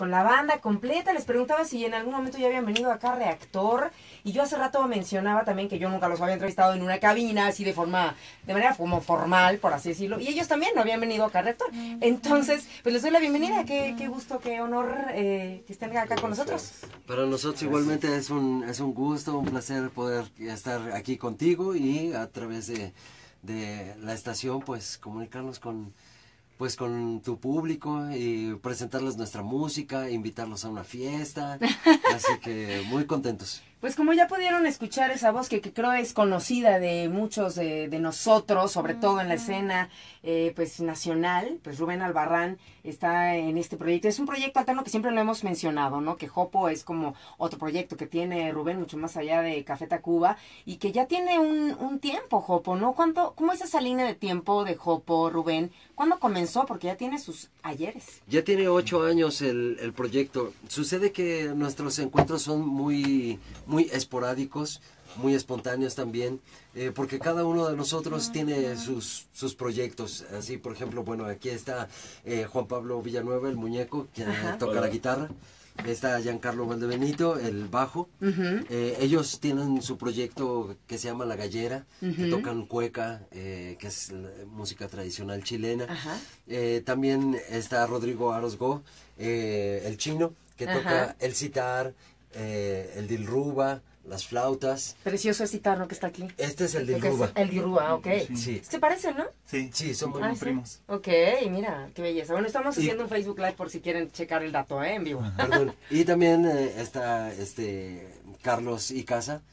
con la banda completa. Les preguntaba si en algún momento ya habían venido acá a Reactor. Y yo hace rato mencionaba también que yo nunca los había entrevistado en una cabina, así de manera como formal, por así decirlo. Y ellos también no habían venido acá a Reactor. Entonces, pues les doy la bienvenida. Qué gusto, qué honor que estén acá con nosotros. Para nosotros igualmente es un gusto, un placer poder estar aquí contigo y a través de la estación, pues comunicarnos con tu público y presentarles nuestra música, invitarlos a una fiesta, así que muy contentos. Pues como ya pudieron escuchar esa voz que creo es conocida de muchos de nosotros, sobre todo en la escena pues nacional, pues Rubén Albarrán está en este proyecto. Es un proyecto alterno que siempre lo hemos mencionado, ¿no? Que Jopo es como otro proyecto que tiene Rubén mucho más allá de Café Tacuba y que ya tiene un tiempo, Jopo, ¿no? ¿Cómo es esa línea de tiempo de Jopo, Rubén? ¿Cuándo comenzó? Porque ya tiene sus ayeres. Ya tiene 8 años el proyecto. Sucede que nuestros encuentros son muy esporádicos, muy espontáneos también, porque cada uno de nosotros tiene sus proyectos. Así, por ejemplo, bueno, aquí está Juan Pablo Villanueva, el muñeco, que toca la guitarra. Está Giancarlo Valdebenito, el bajo. Ellos tienen su proyecto que se llama La Gallera, que tocan cueca, que es música tradicional chilena. También está Rodrigo Arosgo, el chino, que toca el sitar, el dilruba, las flautas. Precioso ese sitar, ¿no? Que está aquí. Este es el dilruba. El dilruba, ok. Sí. ¿Se parecen, no? Sí, son muy primos. Ok, mira, qué belleza. Bueno, estamos haciendo un Facebook Live por si quieren checar el dato, en vivo. Perdón. Y también está Carlos Icaza,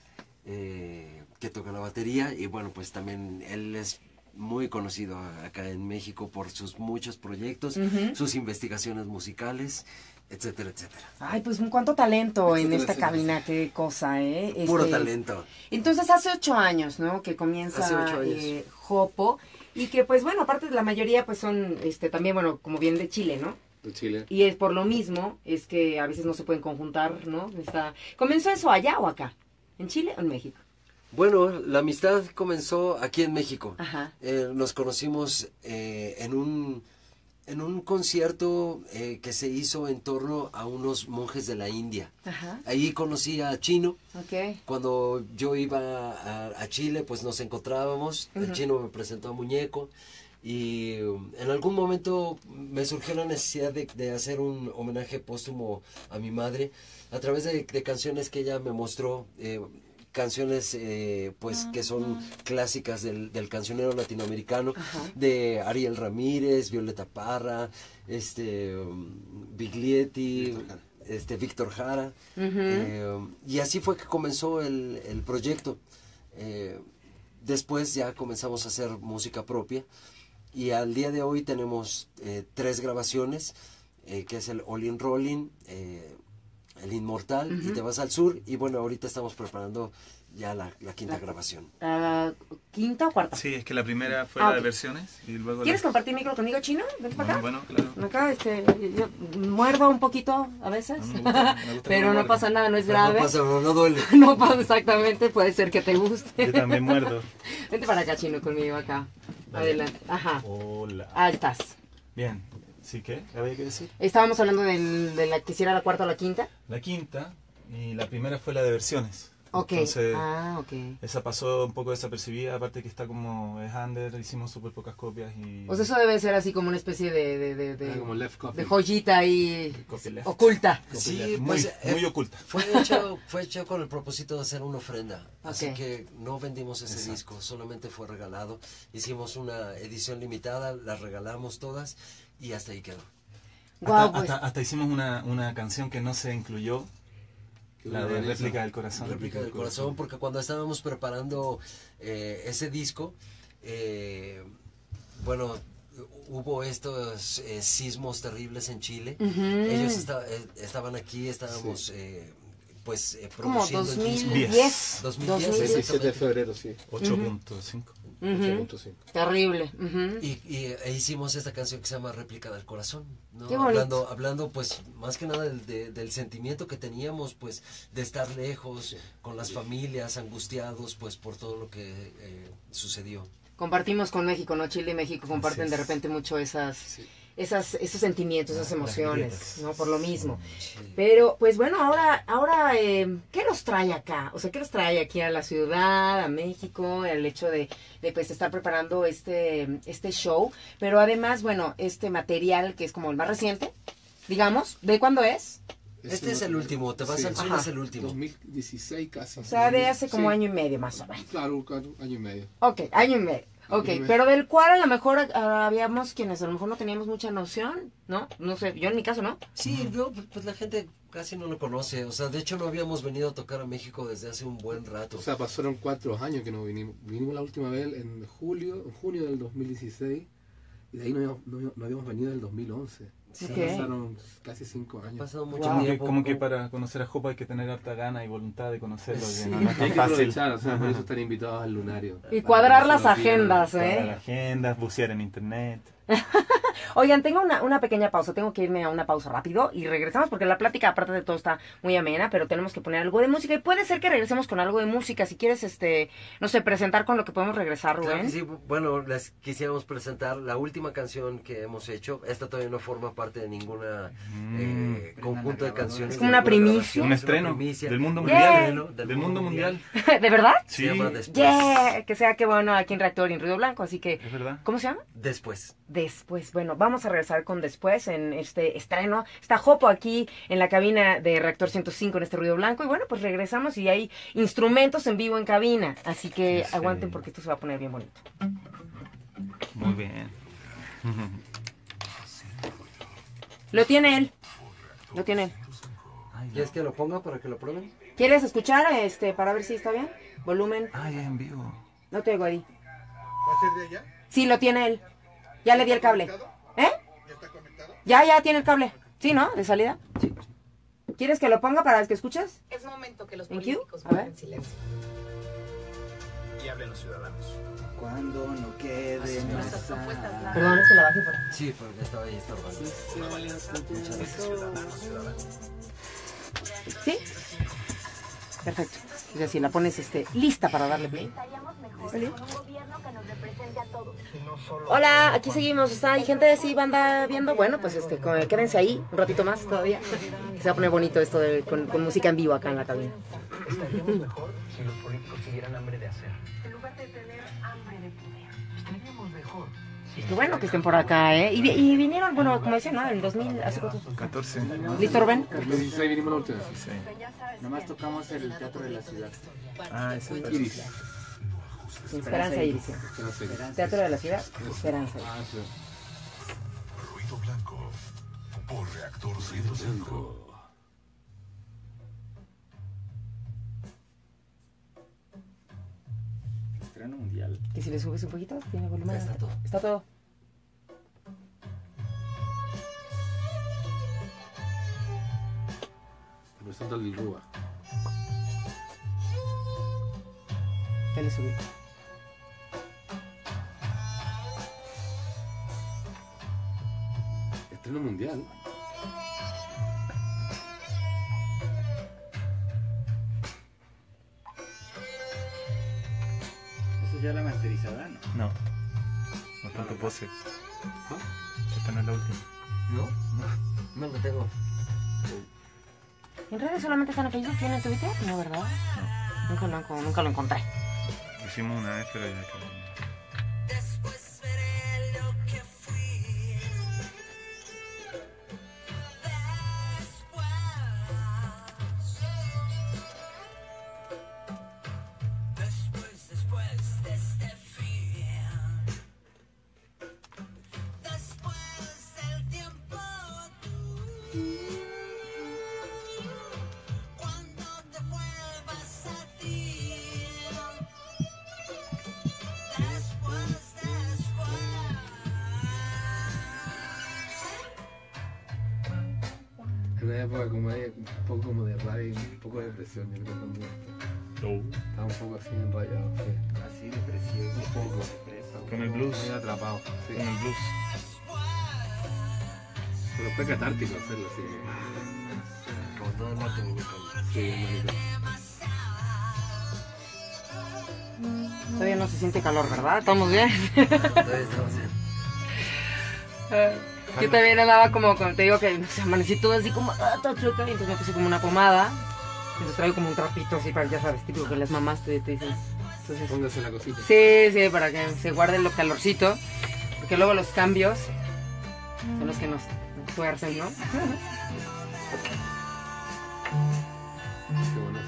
que toca la batería. Y bueno, pues también él es muy conocido acá en México por sus muchos proyectos, sus investigaciones musicales, etcétera, etcétera. Ay, pues cuánto talento en esta cabina, qué cosa, ¿eh? Puro talento. Entonces hace 8 años, ¿no? Que comienza Jopo, y que pues bueno, aparte de la mayoría pues son también, bueno, como bien de Chile, ¿no? De Chile. Y es por lo mismo, es que a veces no se pueden conjuntar, ¿no? ¿Comenzó eso allá o acá? ¿En Chile o en México? Bueno, la amistad comenzó aquí en México. Ajá. Nos conocimos en un concierto que se hizo en torno a unos monjes de la India. Ajá. Ahí conocí a Chino. Okay. Cuando yo iba a Chile, pues nos encontrábamos. El Chino me presentó a Muñeco. Y en algún momento me surgió la necesidad de hacer un homenaje póstumo a mi madre a través de canciones que ella me mostró. Canciones pues que son clásicas del cancionero latinoamericano, de Ariel Ramírez, Violeta Parra, Biglietti, Víctor Jara, y así fue que comenzó el proyecto. Después ya comenzamos a hacer música propia y al día de hoy tenemos 3 grabaciones, que es el All in Rolling, El Inmortal y Te Vas al Sur, y bueno, ahorita estamos preparando ya la quinta grabación. ¿Quinta o cuarta? Sí, es que la primera fue la de versiones y luego... ¿Quieres compartir micro conmigo, Chino? Vente para acá. Bueno, claro. Acá, yo muerdo un poquito a veces, me gusta pero no pasa nada, no es grave. No pasa, no duele. No pasa exactamente, puede ser que te guste. Yo también muerdo. Vente para acá, Chino, conmigo acá. Adelante. Ajá. Hola. Ahí estás. Bien. ¿Sí qué? ¿Había que decir? Estábamos hablando de la que si era la cuarta o la quinta. La quinta, y la primera fue la de versiones. Ok. Entonces, esa pasó un poco desapercibida, aparte que está como es under, hicimos súper pocas copias y... O sea, eso debe ser así como una especie como left copy. de joyita ahí left. oculta. Sí, muy, pues, muy oculta. Fue hecho con el propósito de hacer una ofrenda, así que no vendimos ese disco, solamente fue regalado. Hicimos una edición limitada, las regalamos todas y hasta ahí quedó. Hasta hicimos una canción que no se incluyó. La de Réplica del Corazón. Réplica del Corazón, porque cuando estábamos preparando ese disco, bueno, hubo estos sismos terribles en Chile. Ellos estaban aquí, estábamos pues produciendo como el disco. 2010. 17 de febrero, sí. 8.5. Terrible. Y hicimos esta canción que se llama Réplica del Corazón, ¿no? Qué bonito. Hablando pues más que nada del sentimiento que teníamos, pues de estar lejos, con las familias, angustiados pues por todo lo que sucedió. Compartimos con México, ¿no? Chile y México comparten de repente mucho esas esos sentimientos, esas emociones, grietas. ¿no? Por lo mismo. Pero, pues bueno, ahora ¿qué los trae acá? O sea, ¿qué los trae aquí a la ciudad, a México? El hecho de pues estar preparando este show, pero además, bueno, este material que es como el más reciente, digamos, ¿de cuándo es? Este es el último, te vas al sur, es el último. 2016 casi. O sea, de hace como Sí. año y medio más o menos. Claro, año y medio. Ok, año y medio. Ok, Año y medio. pero del cual a lo mejor habíamos quienes a lo mejor no teníamos mucha noción, ¿no? No sé, yo en mi caso, ¿no? Sí, no, pues la gente casi no lo conoce. O sea, de hecho no habíamos venido a tocar a México desde hace un buen rato. O sea, pasaron 4 años que no vinimos. Vinimos la última vez en junio del 2016. Y de ahí no habíamos venido del 2011. Sí. Ok. Pasaron casi 5 Ha años. pasado mucho Wow. tiempo. Como que para conocer a Jopo hay que tener harta gana y voluntad de conocerlo. Sí. Que no es Hay tan que fácil. aprovechar, o sea, por eso están invitados al Lunario. Y cuadrar las Para que no se lo pierdan. agendas, Para ¿eh? las agendas, bucear en internet. Oigan, tengo una pequeña pausa, tengo que irme a una pausa rápido y regresamos porque la plática, aparte de todo, está muy amena, pero tenemos que poner algo de música y puede ser que regresemos con algo de música. Si quieres, no sé, presentar con lo que podemos regresar, Rubén. Claro que sí, bueno, les quisiéramos presentar la última canción que hemos hecho. Esta todavía no forma parte de ninguna conjunto de canciones. Es como una ninguna primicia. grabación, Un es una estreno primicia. del mundo Un mundial. estreno Del mundo mundial. ¿De verdad? Se Sí, llama Después. Yeah, que sea que bueno aquí en Reactor y en Ruido Blanco, así que... es verdad. ¿Cómo se llama? Después. Después, bueno, vamos a regresar con Después en este estreno. Está Jopo aquí en la cabina de Reactor 105 en este Ruido Blanco. Y bueno, pues regresamos y hay instrumentos en vivo en cabina. Así que Sí. aguanten porque esto se va a poner bien bonito. Muy bien. Lo tiene él. Lo tiene él. ¿Quieres que lo ponga para que lo prueben? ¿Quieres escuchar para ver si está bien? Volumen. Ay, es en vivo. No te oigo ahí. ¿Va a ser de allá? Sí, lo tiene él. Ya le di el cable. ¿Conectado? ¿Eh? ¿Ya está conectado? Ya tiene el cable. ¿Sí, no? ¿De salida? Sí. ¿Quieres que lo ponga para que escuches? Es momento que los Thank you. políticos A ver. guarden silencio. Y hablen los ciudadanos. Cuando no quede Nuestras propuestas nada. Perdón, es que la bajé por... Sí, porque estaba ahí estorbando. Muchas gracias. ¿Sí? Perfecto. Es decir, la pones lista para darle play. ¿Vale? Hola, aquí seguimos. ¿Está ahí gente así, banda viendo? Bueno, pues quédense ahí un ratito más todavía. Se va a poner bonito esto con música en vivo acá en la cabina. Estaríamos mejor si los políticos tuvieran hambre de hacer. En lugar de tener hambre de poder. Estaríamos mejor. Qué bueno que estén por acá, ¿eh? Y vinieron, bueno, como decía, ¿no? En el 2000, ¿hace cuánto? 14. ¿Listo, Rubén? 2016 vinimos la última. Sí. Nomás tocamos el Teatro de la Ciudad. Ah, eso es. Iris. Esperanza Iris. No sé. Teatro de la Ciudad, Esperanza Iris. Ah, sí. Ruido Blanco por Reactor 105. Estreno mundial. Que si le subes un poquito, tiene volumen. Ya está todo. Está todo. Representa el Rúa. Ya le subí. Estreno mundial. Eso ya la masterizada, ¿no? No. No tanto pose. ¿Ah? Esta no es la última. ¿No? No lo tengo. ¿En redes solamente están en Facebook? ¿Tienen Twitter? No, ¿verdad? Nunca lo encontré. Lo hicimos una vez, pero ya quedó. En una época como un poco como de rabia y un poco de depresión, yo creo que cuando estaba un poco así enrayado, sí. Así, depresión. Un poco. Con el blues. Muy atrapado, sí. Con el blues. Pero fue catártico hacerlo, así Como todo el norteamericano. que... Sí, hermanito. Todavía no se siente calor, ¿verdad? ¿Estamos bien? Todavía estamos en... Yo también andaba como, te digo que amanecí todo así como, todo chueca, y entonces me puse como una pomada. Entonces traigo como un trapito así para, ya sabes, típico que las mamás te dicen. Entonces, Póngase la cosita. sí, para que se guarde el calorcito. Porque luego los cambios son los que nos tuercen, ¿no? Qué bueno.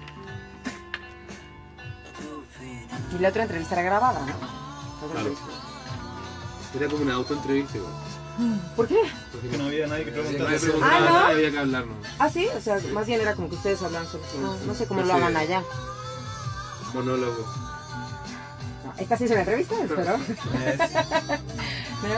Y la otra entrevista era grabada, ¿no? Claro. Era como una autoentrevista igual. ¿Por qué? Que no había nadie que preguntara. Nadie preguntaba ¿no? nada y había que hablarnos. Ah, sí, o sea, más bien era como que ustedes hablan solos. No sé cómo lo Ese- hagan allá. Monólogo. No, esta sí es una entrevista, espero. Mira.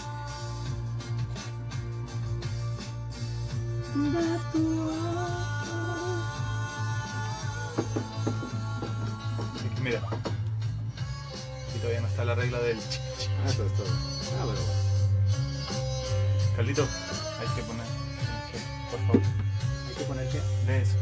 Así que mira. Aquí todavía no está la regla del... Ah, eso es todo. Ah, bueno. Carlito, hay que poner... Por favor. Hay que poner qué. Lee eso.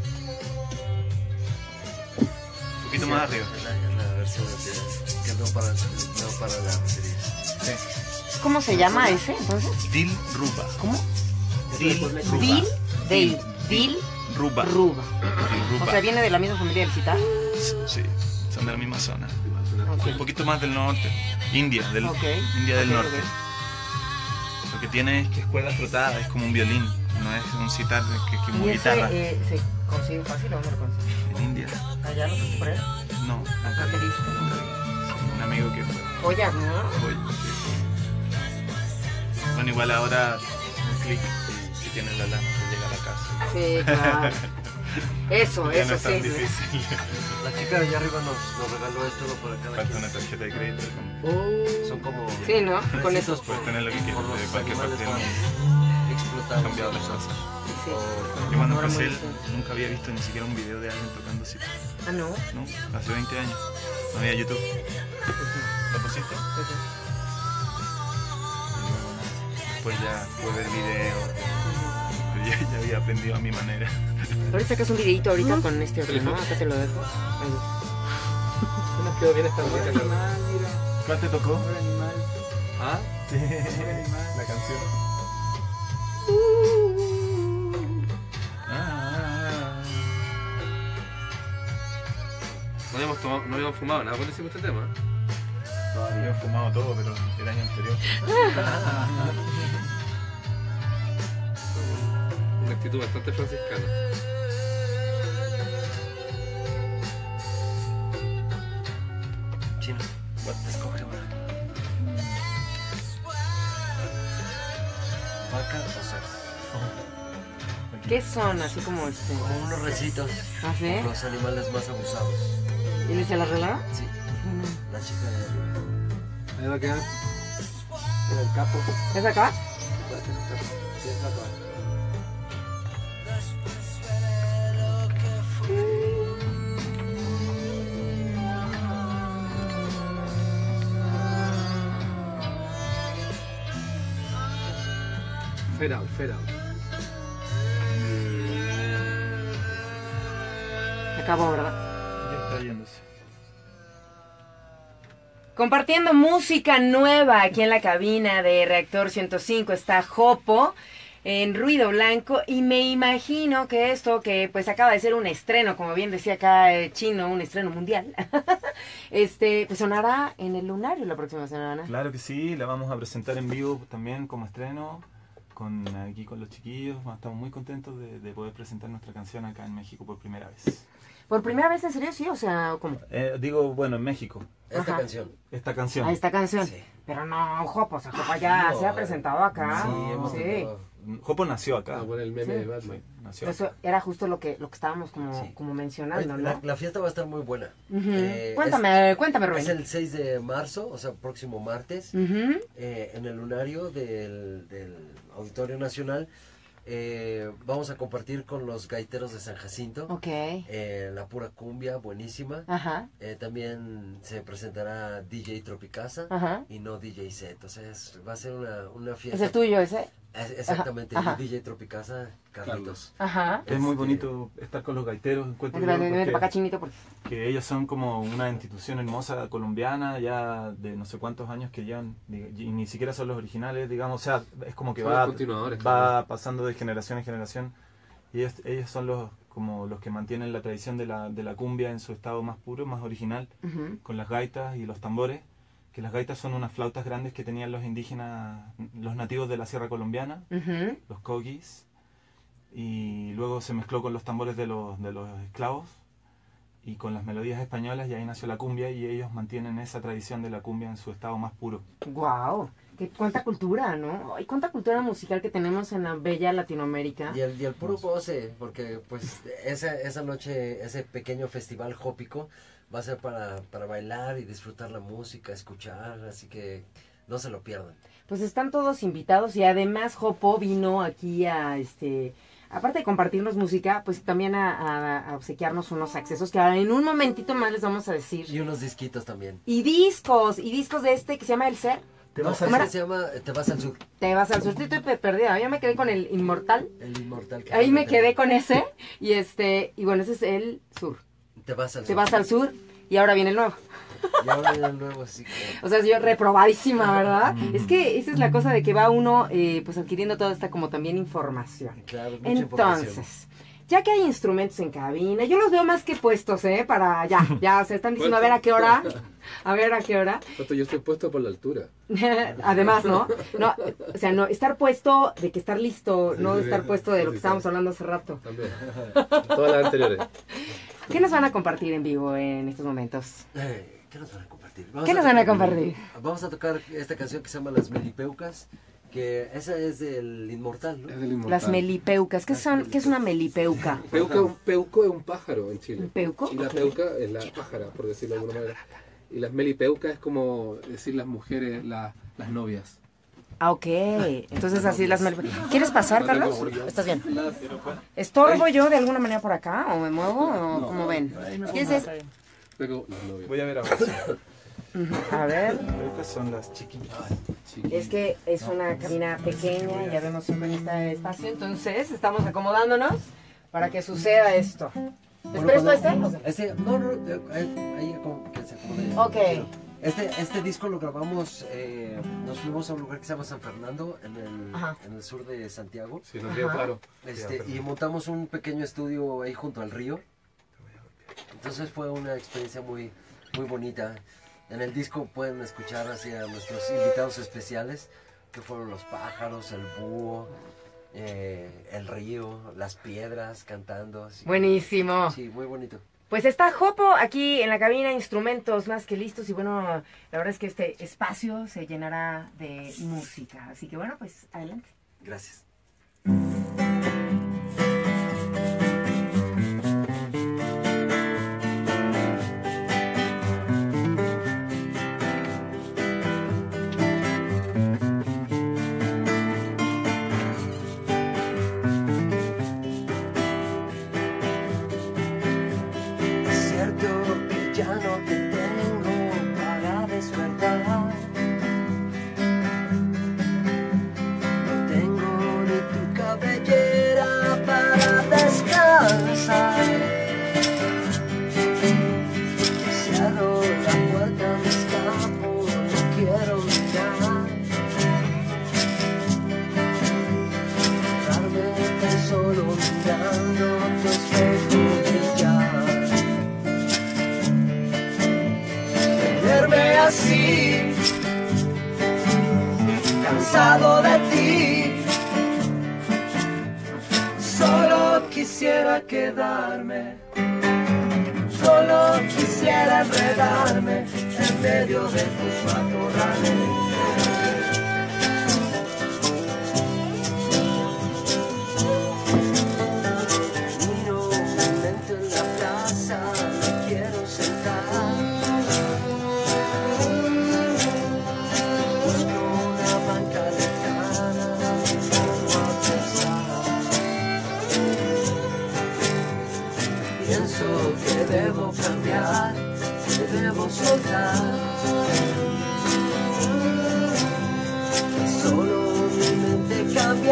Un poquito más arriba. La versión que no para la batería. Sí. ¿Cómo se llama ese, entonces? Dil Ruba. ¿Cómo? Dil Ruba. Dil Ruba. Ruba. Dil Ruba. O sea, viene de la misma familia del citar. Sí, son de la misma zona. Ok. Un poquito más del norte. India del Ok, norte. Lo que tiene es que es cuerda frotada, es como un violín, no es un citar que es como ¿Y guitarra. ese se consigue fácil o no lo consigue? En India, ¿Allá lo conseguí por él? no, nunca vi. ¿Baterista? Sí, un amigo que fue. Joyas, ¿no? Voy, sí. Bueno, igual ahora un clic si tienes la lana te llega a la casa. Sí, claro. Eso, Ya no eso es tan sí. difícil. La chica de allá arriba nos regaló esto para cada Falta quien. una tarjeta de crédito. Son como... Sí, ¿no? Con eso. Puedes tener lo que quieras Por de los cualquier parte del animales mundo. explotados. Cambiado las cosas. Sí. Yo cuando Ahora empecé muy bien. nunca había visto ni siquiera un video de alguien tocando citar. Ah, no. ¿No? Hace 20 años. No había YouTube. ¿Lo pusiste? Después ya pude ver videos. Pero ya había aprendido a mi manera. Ahorita sacas un videito ahorita con este otro, ¿no? Acá te lo dejo. Ahí. Nos quedó bien esta música, Carlos. Animal, mira. ¿Cuál te tocó? Ahora animal. ¿Ah? Sí, la canción. No habíamos fumado nada cuando hicimos este tema. Había fumado todo, pero el año anterior. Una actitud bastante franciscana. Chino, escoge una. ¿Vaca o cerdo? ¿Qué son? Así como este. Como unos recitos. ¿Ah, sí? Como los animales más abusados. ¿Y le se la arreglaron? Sí, la chica de arriba. Ahí va a quedar. Pero el capo. ¿Es acá? Puede ser un capo. Sí, es capo. Fade out, fade out. Acabó, ¿verdad? Ya está yéndose. Compartiendo música nueva aquí en la cabina de Reactor 105 está Jopo en Ruido Blanco y me imagino que esto que pues acaba de ser un estreno, como bien decía acá Chino, un estreno mundial, pues sonará en el Lunario la próxima semana. Claro que sí, la vamos a presentar en vivo también como estreno. Aquí con los chiquillos, estamos muy contentos de poder presentar nuestra canción acá en México por primera vez. ¿Por primera vez en serio sí? O sea, ¿cómo? Digo, bueno, en México, Esta Ajá. canción. esta canción. A esta canción. Sí. Pero no, Jopo, o sea, Jopo ya No, se ha presentado acá. Sí, hemos Sí. tenido... Jopo nació acá. Ah, bueno, el meme Sí. de Batman. Nació acá. Eso era justo lo que estábamos como, Sí. como mencionando, La, ¿no? la fiesta va a estar muy buena. Ujú. Eh, Cuéntame, Rubén. Es el 6 de marzo, o sea, próximo martes, Ujú. en el Lunario del Auditorio Nacional. Vamos a compartir con los gaiteros de San Jacinto. Ok. La pura cumbia, buenísima. Ajá. También se presentará DJ Tropicasa Ajá. y no DJ Set. O sea, va a ser una ¿Es fiesta. el tuyo ese? Exactamente, Ajá. y DJ Tropicasa, Carlitos. Ajá. Es muy bonito estar con los gaiteros, encuentro yo, Vente para acá, porque chinito, porque... que ellos son como una institución hermosa colombiana, ya de no sé cuántos años que llevan, y ni siquiera son los originales, digamos, o sea, es como que Son los continuadores, va claro. pasando de generación en generación, y ellos son como los que mantienen la tradición de la cumbia en su estado más puro, más original, Ujú. con las gaitas y los tambores, que las gaitas son unas flautas grandes que tenían los indígenas, los nativos de la sierra colombiana, Ujú. los coquis, y luego se mezcló con los tambores de los esclavos y con las melodías españolas, y ahí nació la cumbia, y ellos mantienen esa tradición de la cumbia en su estado más puro. Guau, cuánta cultura, ¿no? Ay, cuánta cultura musical que tenemos en la bella Latinoamérica. Y el puro goce, porque pues esa noche, ese pequeño festival jópico va a ser para bailar y disfrutar la música, escuchar, así que no se lo pierdan. Pues están todos invitados y además Jopo vino aquí a, aparte de compartirnos música, pues también a obsequiarnos unos accesos que ahora en un momentito más les vamos a decir. Y unos disquitos también. Y discos de este que se llama El Ser. Te vas al sur. Te vas al sur, estoy perdida. Yo me quedé con el Inmortal. El Inmortal. Ahí me quedé con ese. Y bueno, ese es el sur. Te vas al sur. Te vas al sur y ahora viene el nuevo. Y ahora viene el nuevo, así que... O sea, yo reprobadísima, ¿verdad? Es que esa es la cosa de que va uno pues adquiriendo toda esta como también información. Claro, mucha información. Entonces, ya que hay instrumentos en cabina, yo los veo más que puestos, para ya, se están diciendo a ver a qué hora. Yo estoy puesto por la altura. Además, ¿no? No, o sea, no, estar puesto de que estar listo, Sí, no sí, estar sí. puesto de lo Sí, que sí. estábamos hablando hace rato. También. Todas las anteriores. ¿Qué nos van a compartir en vivo en estos momentos? ¿Qué nos van a compartir? ¿Qué nos van a compartir? Vamos a tocar esta canción que se llama Las Melipeucas, que esa es del Inmortal, ¿no? Es del Inmortal. Las melipeucas. ¿Qué es una melipeuca? Peuco es un pájaro en Chile. ¿Un peuco? Y la peuca es la pájara, por decirlo de alguna manera. Y las melipeucas es como decir las mujeres, las novias. Ah, ok. Entonces así las melipeucas. ¿Quieres pasar, Carlos? ¿Estás bien? Pero, ¿Estorbo yo de alguna manera por acá? ¿O me muevo? ¿O cómo ven? ¿Quieres Pero las novias. voy a ver ahora. A ver. Estas son las chiquitas. Es que es una cabina pequeña, ya vemos siempre este espacio, entonces estamos acomodándonos para que suceda esto. ¿Les presto este? Ahí como que se acomode. Ok. Este disco lo grabamos, nos fuimos a un lugar que se llama San Fernando, Ajá. en el sur de Santiago. Sí, no queda claro. Y montamos un pequeño estudio ahí junto al río. Entonces fue una experiencia muy, muy bonita. En el disco pueden escuchar así a nuestros invitados especiales, que fueron los pájaros, el búho, el río, las piedras cantando. Así. Buenísimo. Sí, muy bonito. Pues está Jopo aquí en la cabina, instrumentos más que listos y bueno, la verdad es que este espacio se llenará de música. Así que bueno, pues adelante. Gracias. Es cierto que ya no te tengo para despertar. No tengo ni tu cabellera para descansar. Cierro la puerta, me escapo, no quiero mirar. Darme tan solo mirando tu espejo brillar. Tenerme así, cansado de ti. Solo quisiera quedarme, solo quisiera enredarme en medio de tus matorrales. Miro mi mente en la plaza, me quiero sentar. Busco una banca lejana, me pongo a pensar. Pienso que debo cambiar, que debo soltar. Solo mi mente cambia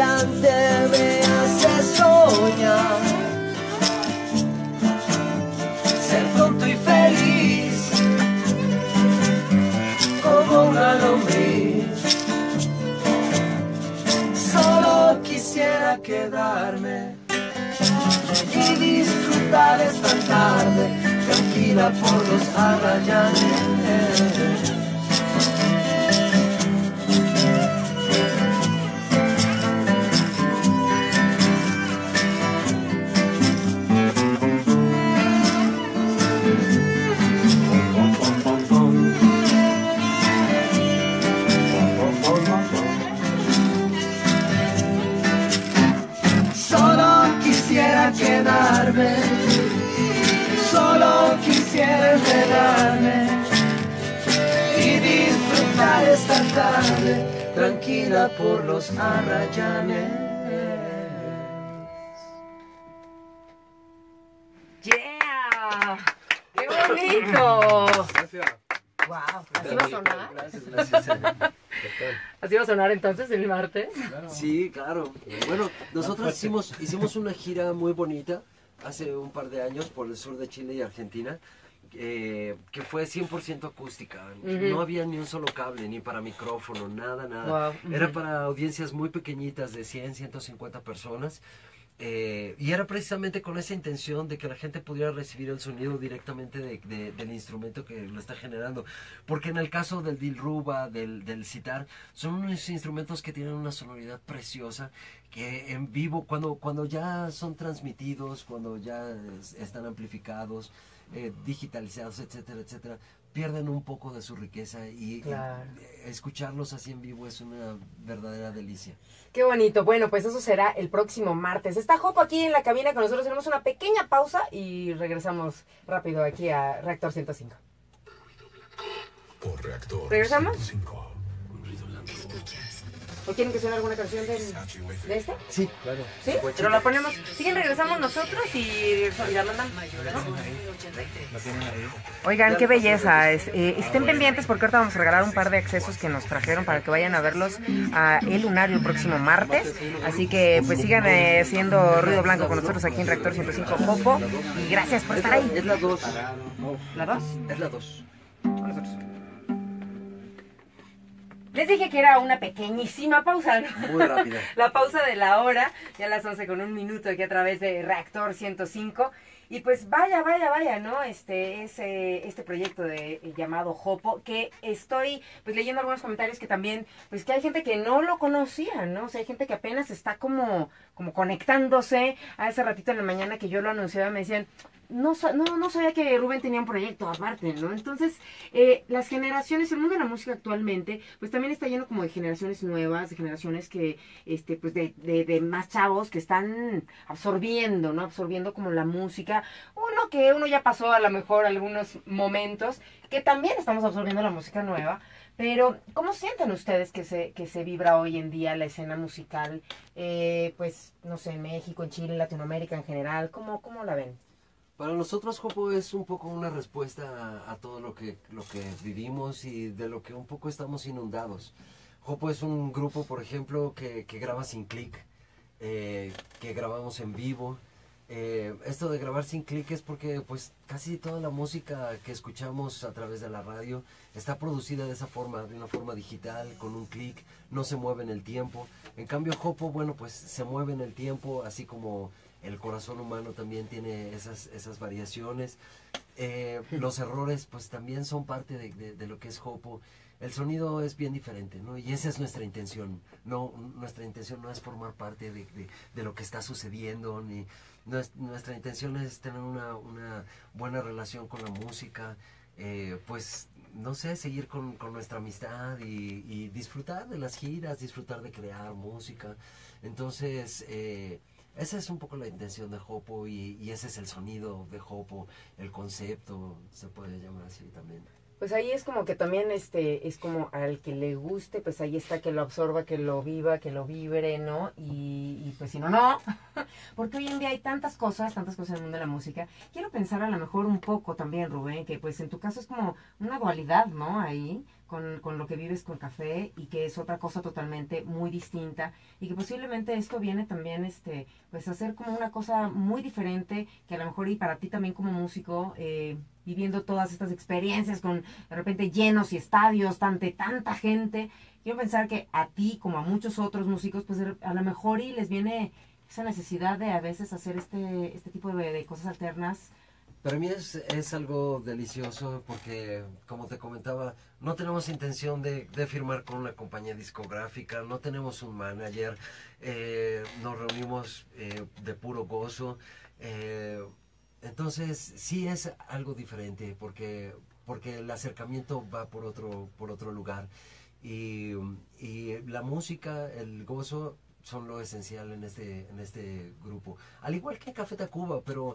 tranquila por los arrayanes. Quedarme, solo quisiera enredarme y disfrutar esta tarde tranquila por los arrayanes. ¡Yeah! ¡Qué bonito! Gracias. ¡Wow! ¿Así va a sonar? Gracias. ¿Así va a sonar entonces el martes? Sí, claro. Bueno, nosotros hicimos una gira muy bonita hace un par de años por el sur de Chile y Argentina, que fue 100% acústica. No había ni un solo cable, ni para micrófono, nada. Wow. Era para audiencias muy pequeñitas de 100, 150 personas. Y era precisamente con esa intención de que la gente pudiera recibir el sonido directamente del instrumento que lo está generando. Porque en el caso del dilruba, del sitar, son unos instrumentos que tienen una sonoridad preciosa, que en vivo, cuando ya son transmitidos, cuando ya están amplificados, digitalizados, etcétera, etcétera, pierden un poco de su riqueza y escucharlos así en vivo es una verdadera delicia. Qué bonito. Bueno, pues eso será el próximo martes. Está Jopo aquí en la cabina con nosotros. Tenemos una pequeña pausa y regresamos rápido aquí a Reactor 105. Por Reactor ¿Regresamos? 105. ¿O quieren que suene alguna canción de este? Sí, claro. ¿Sí? Pero la ponemos. Siguen, regresamos nosotros y la mandamos, ¿no? Oigan, qué belleza. Estén pendientes porque ahorita vamos a regalar un par de accesos que nos trajeron para que vayan a verlos a El Lunario el próximo martes. Así que pues sigan haciendo ruido blanco con nosotros aquí en Reactor 105 Jopo. Y gracias por estar ahí. Es la 2. ¿La 2? Es la 2. Nosotros. Les dije que era una pequeñísima pausa, ¿no? Muy rápida. La pausa de la hora, ya a las 11:01 aquí a través de Reactor 105. Y pues vaya, ¿no? Este proyecto llamado Jopo, que estoy pues leyendo algunos comentarios que también, pues que hay gente que no lo conocía, ¿no? O sea, hay gente que apenas está como conectándose. Hace ratito en la mañana que yo lo anunciaba me decían, no sabía que Rubén tenía un proyecto aparte, ¿no? Entonces, las generaciones, el mundo de la música actualmente, pues también está lleno como de generaciones nuevas, de generaciones que, pues de más chavos que están absorbiendo, ¿no? Absorbiendo como la música. Uno ya pasó a lo mejor algunos momentos, que también estamos absorbiendo la música nueva. Pero, ¿cómo sienten ustedes que se vibra hoy en día la escena musical? Pues, no sé, en México, en Chile, en Latinoamérica en general, ¿cómo la ven? Para nosotros Jopo es un poco una respuesta a todo lo que vivimos y de lo que un poco estamos inundados. Jopo es un grupo, por ejemplo, que graba sin clic, que grabamos en vivo. Esto de grabar sin clic es porque pues casi toda la música que escuchamos a través de la radio está producida de esa forma, de una forma digital, con un clic, no se mueve en el tiempo. En cambio Jopo, bueno, pues se mueve en el tiempo, así como el corazón humano también tiene esas variaciones. Los errores pues también son parte de lo que es Jopo. El sonido es bien diferente, ¿no? Y esa es nuestra intención. Nuestra intención no es formar parte de lo que está sucediendo, ni nuestra intención es tener una buena relación con la música, pues no sé, seguir con nuestra amistad y disfrutar de las giras, disfrutar de crear música. Entonces, esa es un poco la intención de Jopo y ese es el sonido de Jopo, el concepto, se puede llamar así también. Pues ahí es como que también es como al que le guste, pues ahí está, que lo absorba, que lo viva, que lo vibre, ¿no? Y pues si no. Porque hoy en día hay tantas cosas en el mundo de la música. Quiero pensar a lo mejor un poco también, Rubén, que pues en tu caso es como una dualidad, ¿no? Ahí, con lo que vives con Café y que es otra cosa totalmente muy distinta y que posiblemente esto viene también pues a ser como una cosa muy diferente que a lo mejor y para ti también como músico, viviendo todas estas experiencias con de repente llenos y estadios, tanta gente. Quiero pensar que a ti como a muchos otros músicos pues a lo mejor y les viene esa necesidad de a veces hacer este tipo de cosas alternas Para mí es algo delicioso porque, como te comentaba, no tenemos intención de firmar con una compañía discográfica, no tenemos un manager, nos reunimos de puro gozo. Entonces, sí es algo diferente porque el acercamiento va por otro lugar. Y la música, el gozo, son lo esencial en este grupo. Al igual que Café Tacuba, pero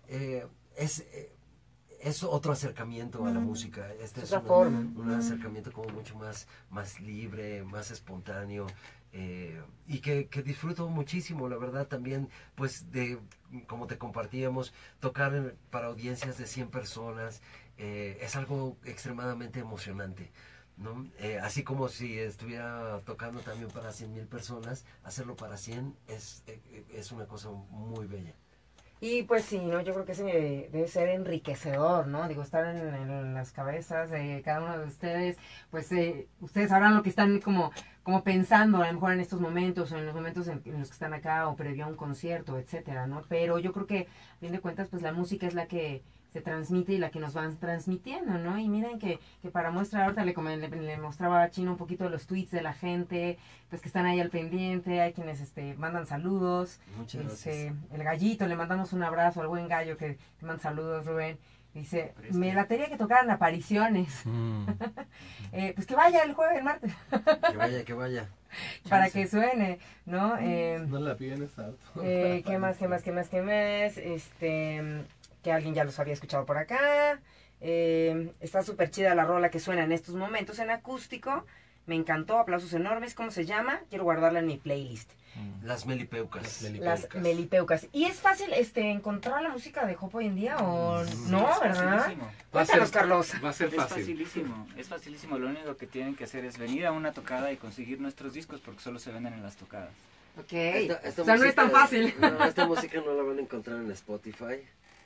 es otro acercamiento a la música. Este es un acercamiento como mucho más libre, más espontáneo, y que disfruto muchísimo, la verdad. También, pues, como te compartíamos, tocar para audiencias de 100 personas es algo extremadamente emocionante, ¿no? Así como si estuviera tocando también para 100,000 personas, hacerlo para 100 es una cosa muy bella. Y pues sí, ¿no? Yo creo que ese debe ser enriquecedor, ¿no? Digo, estar en las cabezas de cada uno de ustedes, pues ustedes sabrán lo que están como pensando, a lo mejor en estos momentos, o en los momentos en los que están acá, o previo a un concierto, etcétera, ¿no? Pero yo creo que, a fin de cuentas, pues la música es la que se transmite y la que nos van transmitiendo, ¿no? Y miren que para muestra, ahorita le mostraba a Chino un poquito de los tweets de la gente, pues que están ahí al pendiente, hay quienes mandan saludos. Muchas gracias. El Gallito, le mandamos un abrazo al buen Gallo que te manda saludos, Rubén. Dice, me latería que tocaran apariciones. Pues que vaya el jueves, el martes. Que vaya. Para que suene, ¿no? No la piden exacto. ¿Qué más? Que alguien ya los había escuchado por acá. Está súper chida la rola que suena en estos momentos en acústico. Me encantó, aplausos enormes. ¿Cómo se llama? Quiero guardarla en mi playlist. Las Melipeucas. Las Melipeucas. ¿Y es fácil encontrar la música de Jopo hoy en día o no, verdad? Facilísimo. Cuéntanos, Carlos. Va a ser fácil. Es facilísimo. Lo único que tienen que hacer es venir a una tocada y conseguir nuestros discos porque solo se venden en las tocadas. Ok. Esta o sea, no es tan fácil. No, esta música no la van a encontrar en Spotify.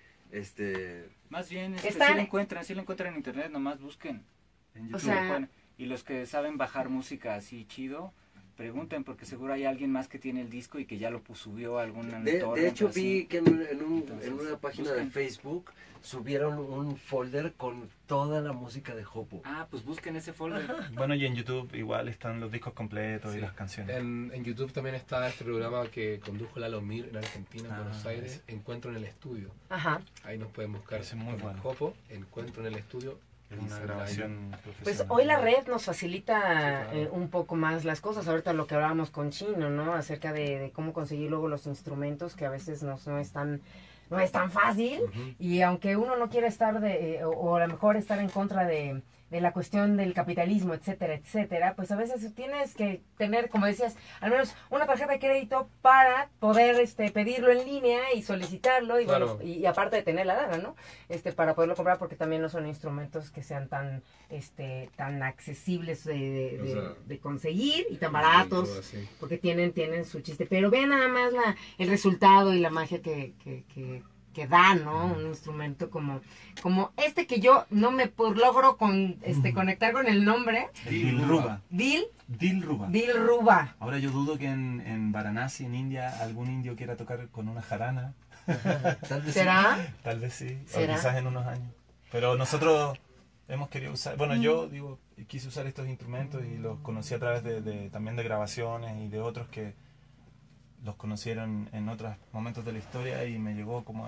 Más bien, si Están- lo encuentran en internet, nomás busquen en YouTube. O sea- lo ponen. Y los que saben bajar música así chido, pregunten porque seguro hay alguien más que tiene el disco y que ya lo subió a algún De hecho, vi que en Entonces, una página busquen. de Facebook subieron un folder con toda la música de Jopo. Ah, pues busquen ese folder. Bueno, y en YouTube igual están los discos completos Sí. y las canciones. En YouTube también está este programa que condujo Lalo Mir en Argentina, en Buenos Aires, ese. Encuentro en el Estudio. Ajá. Ahí nos pueden buscar Ese es muy como bueno. Jopo, Encuentro en el Estudio. Es y una saldrá grabación Pues profesional. hoy la red nos facilita Sí, claro. un poco más las cosas. Ahorita lo que hablábamos con Chino, ¿no? Acerca de cómo conseguir luego los instrumentos, que a veces no es tan fácil. Y aunque uno no quiera estar o a lo mejor estar en contra de la cuestión del capitalismo, etcétera, etcétera, pues a veces tienes que tener, como decías, al menos una tarjeta de crédito para poder pedirlo en línea y solicitarlo y, Claro. bueno, y aparte de tener la lana, ¿no? Para poderlo comprar, porque también no son instrumentos que sean tan accesibles de conseguir y tan baratos, todo así. porque tienen su chiste. Pero vean nada más el resultado y la magia que da, ¿no? Un instrumento como este que yo no me logro conectar con el nombre. Dilruba. Dilruba. Dilruba. Ahora yo dudo que en Varanasi, en India, algún indio quiera tocar con una jarana. Tal vez ¿Será? sí. Tal vez sí, ¿Será? o quizás en unos años. Pero nosotros hemos querido usar, bueno, yo quise usar estos instrumentos y los conocí a través también de grabaciones y de otros que los conocieron en otros momentos de la historia y me llegó como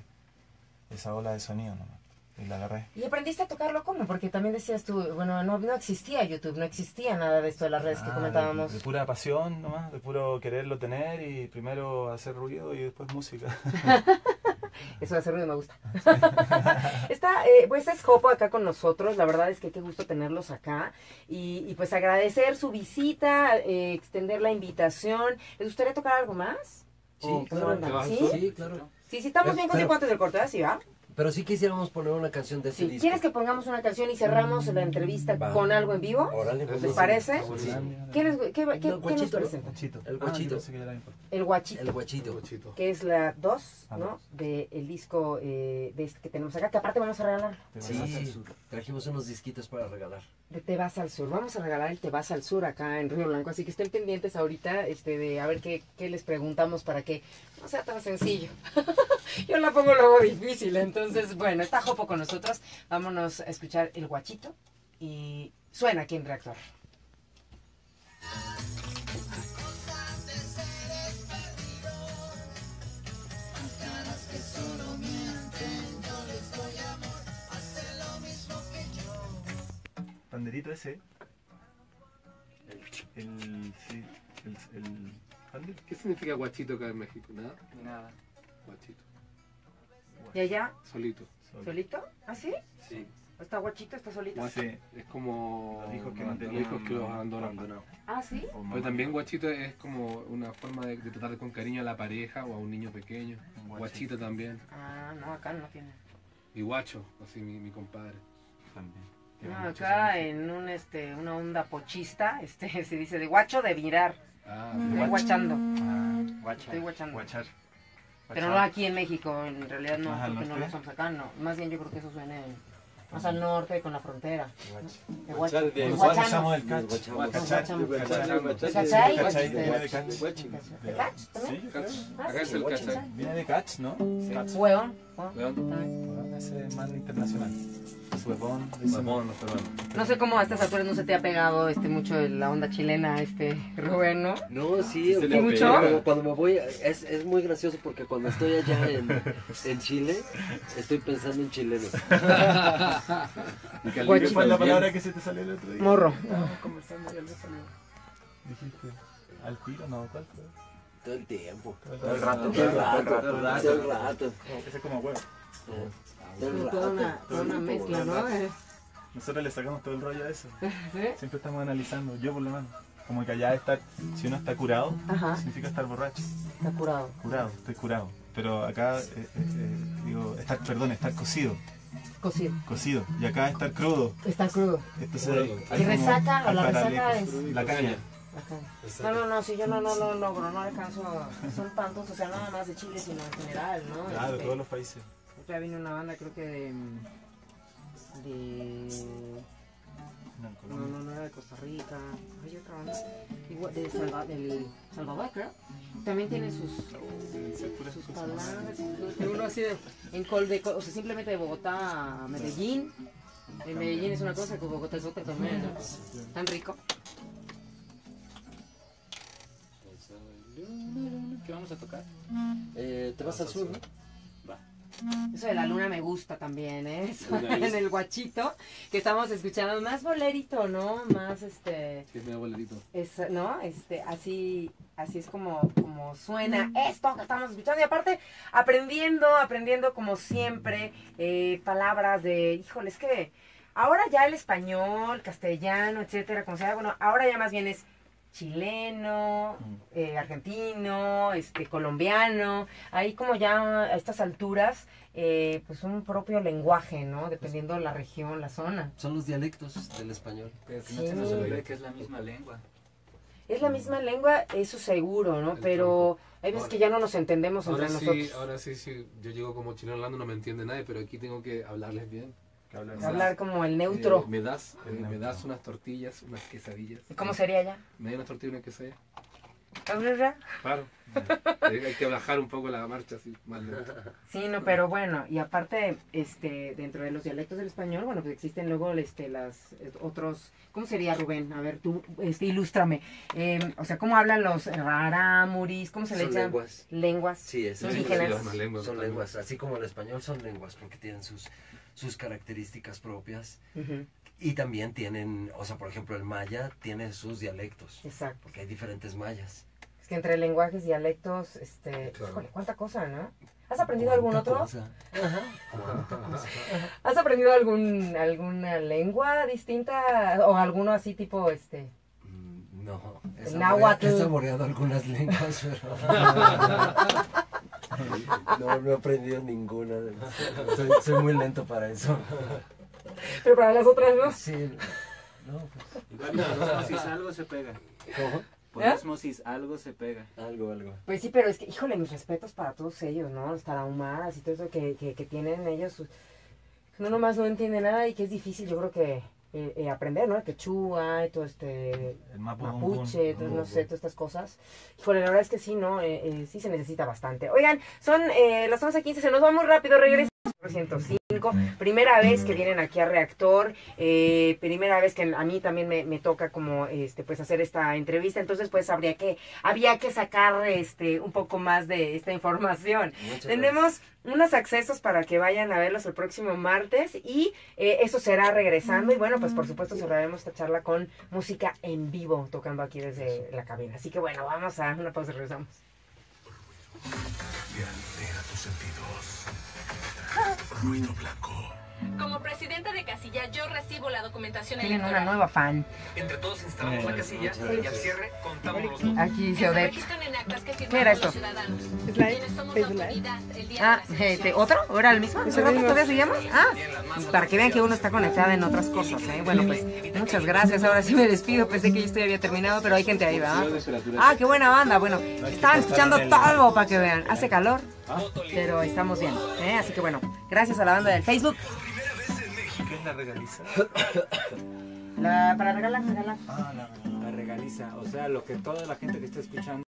esa ola de sonido nomás, y la agarré. ¿Y aprendiste a tocarlo cómo? Porque también decías tú, bueno, no existía YouTube, no existía nada de esto de las redes que comentábamos. De pura pasión nomás, de puro quererlo tener y primero hacer ruido y después música. Eso de hacer ruido me gusta. Pues es Jopo acá con nosotros. La verdad es que qué gusto tenerlos acá. Y pues agradecer su visita, extender la invitación. ¿Les gustaría tocar algo más? Sí, ¿O claro. cómo andan? ¿Sí? ¿Sí? Sí, claro. Sí, estamos bien con tiempo antes del corte, ¿sí va? Pero sí quisiéramos poner una canción de ese Sí. disco. ¿Quieres que pongamos una canción y cerramos la entrevista con algo en vivo? Órale, ¿Les buenísimo. parece? Sí. ¿Qué nos Guachito, ¿no? presentan? El Guachito. El Guachito. El Guachito. Que es la 2, Ah, ¿no? dos. Del disco que tenemos acá, que aparte vamos a regalar. Sí, trajimos unos disquitos para regalar. De Te Vas al Sur. Vamos a regalar el Te Vas al Sur acá en Río Blanco, así que estén pendientes ahorita de a ver qué les preguntamos para que no sea tan sencillo. yo la pongo luego difícil. Entonces, bueno, está Jopo con nosotros. Vámonos a escuchar El Guachito. Y suena aquí en Reactor. Panderito ese. Sí, el pander. ¿Qué significa guachito acá en México? ¿Nada? Nada. Guachito. ¿Y allá? Solito. ¿Solito? ¿Ah, sí? Sí. ¿Está guachito? ¿Está solito? Sí. Es como Los hijos que los no tenían hijos que los abandonan. ¿Ah, sí? Pero también guachito es como una forma de tratar con cariño a la pareja o a un niño pequeño. Guachito también. Ah, no, acá no tiene. Y guacho, así mi compadre. También. No, acá en una onda pochista, se dice de guacho de mirar. Ah, Estoy guachando. Guacha. Estoy guachando. Guachar. Pero no aquí en México, en realidad no, Más al porque no lo norte. usamos acá, no. Más bien yo creo que eso suena más al norte, con la frontera. De Guachar de- de Nosotros guachano. usamos el catch. Guachamos. Cachar. ¿De Sí, cachai? cachai, De- viene de catch. ¿De catch también? Sí, yo creo. Acá es el cachai. Viene de catch, ¿no? Catch. Hueón. León. Ese es más internacional. Huevón. No sé cómo a estas alturas no se te ha pegado mucho la onda chilena, Rubén, ¿no? No, sí, ¿Sí mucho? pero cuando me voy, es muy gracioso porque cuando estoy allá en Chile, estoy pensando en chilenos. ¿Qué fue la palabra que se te salió el otro día? Morro. Estábamos conversando y algo salió. Dijiste, al tiro, no, ¿cuál fue? Todo el tiempo. Todo el rato. Todo el rato. Ese es como huevo. Toda una mezcla, ¿no? Nosotros le sacamos todo el rollo a eso. ¿Sí? Siempre estamos analizando, yo por lo menos. Como que allá estar, si uno está curado, Ajá. significa estar borracho. Está curado. Curado, estoy curado. Pero acá, estar cocido. Cocido. Y acá estar crudo. Está crudo. Entonces, ¿Y resaca? ¿O la hay resaca paralelos. es? La caña. No, si yo no logro, no alcanzo. Son tantos, o sea, no nada más de Chile, sino en general, ¿no? Claro, todos los países. Ya vino una banda, creo que de no era de Costa Rica. Hay otra banda. Igual, del Salvador, creo. También tiene sus palabras. Uno así o sea, simplemente de Bogotá a Medellín. En Medellín es una cosa, que Bogotá es otra también, ¿no? Tan rico. ¿Qué vamos a tocar? ¿Te vas al sur, no? Eso de la luna me gusta también, ¿eh? Eso, en el guachito, que estamos escuchando más bolerito, ¿no? Más Sí, es medio bolerito. ¿no? Así es como suena esto que estamos escuchando. Y aparte, aprendiendo como siempre, palabras híjole, es que ahora ya el español, castellano, etcétera, como sea, bueno, ahora ya más bien es chileno, argentino, colombiano, ahí como ya a estas alturas, pues un propio lenguaje, ¿no? Dependiendo de la región, la zona. Son los dialectos del español. Pero que no se nos olvide que es la misma lengua. Es la misma lengua, eso seguro, ¿no? Pero hay veces que ya no nos entendemos entre nosotros. Ahora sí, yo llego como chileno hablando, no me entiende nadie, pero aquí tengo que hablarles bien. Hablar como el neutro. Me das unas tortillas, unas quesadillas. ¿Cómo sería ya? ¿Me das unas tortillas y una quesadilla? ¿Hablar? Claro. Hay que bajar un poco la marcha así, más lento. Sí, no, pero bueno, y aparte, dentro de los dialectos del español, bueno, pues existen luego otros, ¿cómo sería, Rubén? A ver, tú, ilústrame. O sea, ¿cómo hablan los rarámuris? ¿Cómo se le echan? Lenguas. Sí, es indígenas. Son lenguas, así como el español son lenguas, porque tienen sus características propias. Uh-huh. Y también tienen, o sea, por ejemplo, el maya tiene sus dialectos. Exacto. Porque hay diferentes mayas. Es que entre lenguajes, dialectos, híjole, cuánta cosa, ¿no? ¿Has aprendido algún otro? Cosa? Ajá. ¿Has aprendido alguna lengua distinta o alguno así tipo No, el náhuatl? He saboreado algunas lenguas, pero no he aprendido ninguna. Soy muy lento para eso. Pero para las otras no. Sí. No, pues. Igual por osmosis algo se pega. ¿Cómo? Por osmosis algo se pega. Algo. Pues sí, pero es que, híjole, mis respetos para todos ellos, ¿no? Los tarahumaras y todo eso que tienen ellos. No nomás no entienden nada y que es difícil, yo creo que aprender, ¿no? El quechua, y todo el mapuche, todo, no sé, todas estas cosas. Híjole, la verdad es que sí, ¿no? Sí se necesita bastante. Oigan, son las 11:15, se nos va muy rápido, regresamos. 105, primera vez que vienen aquí a Reactor, primera vez que a mí también me toca como pues hacer esta entrevista, entonces pues había que sacar un poco más de esta información. Tenemos unos accesos para que vayan a verlos el próximo martes y eso será regresando y bueno, pues por supuesto cerraremos esta charla con música en vivo tocando aquí desde la cabina. Así que bueno, vamos a una pausa y regresamos. Y altera tus sentidos. Ruido blanco. Como presidenta de casilla, yo recibo la documentación Tienen electoral. una nueva fan. Entre todos instalamos la casilla y al cierre contamos los votos. Aquí dice Odette. Registran en actas que ¿Qué era firmamos esto? los ciudadanos. ¿Es live? Quienes somos ¿Es la live? autoridad el día de la elección. ¿Otro? ¿O era el mismo? ¿Ese rato todavía seguíamos? Para que vean que uno está conectada en otras cosas, ¿eh? Bueno, pues, muchas gracias. Ahora sí me despido. Pensé que yo esto ya había terminado, pero hay gente ahí, ¿verdad? Ah, qué buena banda. Bueno, estaban escuchando todo para que vean. Hace calor, pero estamos bien, ¿eh? Así que bueno, gracias a la banda del Facebook. ¿Qué es la regaliza? Para regalar. La regaliza, o sea, lo que toda la gente que está escuchando